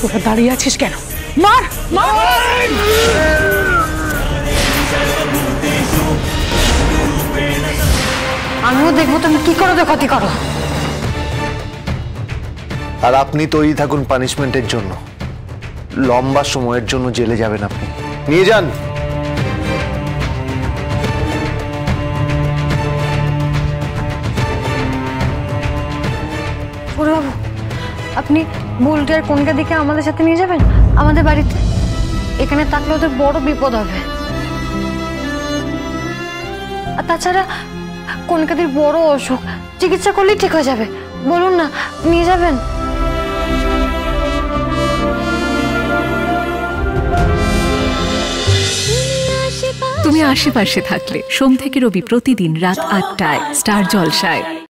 তোরা দাঁড়িয়ে আছিস কেন? মার মার! আমিও দেখবো তুমি কি করো, ক্ষতি করো। আর আপনি তৈরি থাকুন পানিশমেন্টের জন্য। লম্বা সময়ের জন্য জেলে যাবেন আপনি। নিয়ে যান। বাবু, আপনি বুলটি আর কনকা দিকে আমাদের সাথে নিয়ে যাবেন আমাদের বাড়িতে। এখানে থাকলে ওদের বড় বিপদ হবে। আর তাছাড়া কনকাদের বড় অসুখ, চিকিৎসা করলেই ঠিক হয়ে যাবে। বলুন না, নিয়ে যাবেন। তুমি আশেপাশে থাকলে সোম থেকে রবি প্রতিদিন রাত ৮টায় স্টার জলসায়।